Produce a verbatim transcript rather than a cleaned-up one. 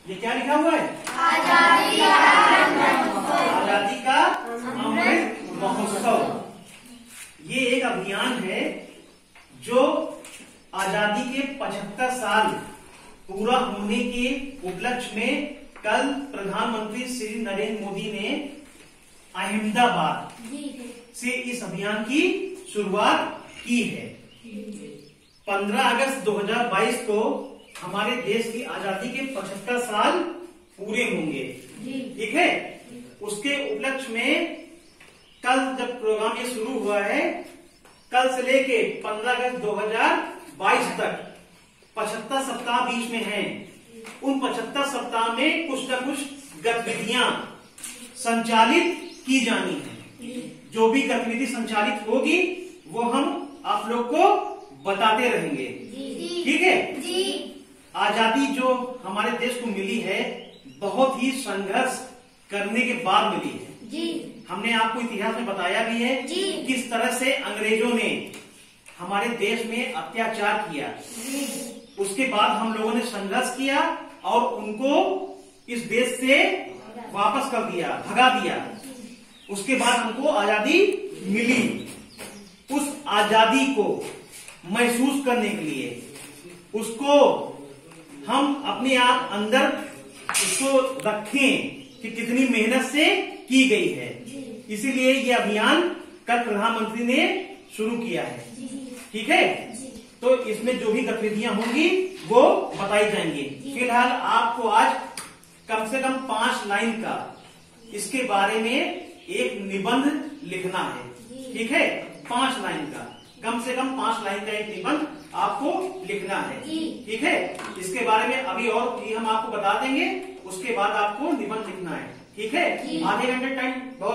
ये क्या लिखा हुआ है? आजादी का आजादी का अमृत महोत्सव। ये एक अभियान है जो आजादी के पचहत्तर साल पूरा होने के उपलक्ष्य में कल प्रधानमंत्री श्री नरेंद्र मोदी ने अहमदाबाद से इस अभियान की शुरुआत की है। पंद्रह अगस्त दो हज़ार बाईस को हमारे देश की आजादी के पचहत्तर साल पूरे होंगे, ठीक है। उसके उपलक्ष्य में कल जब प्रोग्राम ये शुरू हुआ है, कल से लेके पंद्रह अगस्त दो हज़ार बाईस तक पचहत्तर सप्ताह बीच में हैं। उन पचहत्तर सप्ताह में कुछ न कुछ गतिविधियां संचालित की जानी है। जो भी गतिविधि संचालित होगी वो हम आप लोग को बताते रहेंगे, ठीक है। आजादी जो हमारे देश को मिली है बहुत ही संघर्ष करने के बाद मिली है जी। हमने आपको इतिहास में बताया भी है जी। किस तरह से अंग्रेजों ने हमारे देश में अत्याचार किया। उसके बाद हम लोगों ने संघर्ष किया और उनको इस देश से वापस कर दिया, भगा दिया। उसके बाद हमको आजादी मिली। उस आजादी को महसूस करने के लिए उसको हम अपने आप अंदर उसको रखें कि कितनी मेहनत से की गई है। इसीलिए ये अभियान कल प्रधानमंत्री ने शुरू किया है, ठीक है। तो इसमें जो भी गतिविधियां होंगी वो बताई जाएंगी। फिलहाल आपको आज कम से कम पांच लाइन का इसके बारे में एक निबंध लिखना है, ठीक है। पांच लाइन का, कम से कम पांच लाइन का एक निबंध आपको लिखना है, ठीक है। इसके बारे में अभी और हम आपको बता देंगे, उसके बाद आपको निबंध लिखना है, ठीक है। आधे घंटे टाइम बहुत